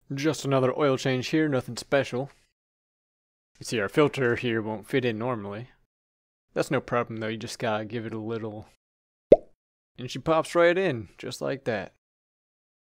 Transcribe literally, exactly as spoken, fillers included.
Just another oil change here, nothing special. You see our filter here won't fit in normally. That's no problem though, you just gotta give it a little... And she pops right in, just like that.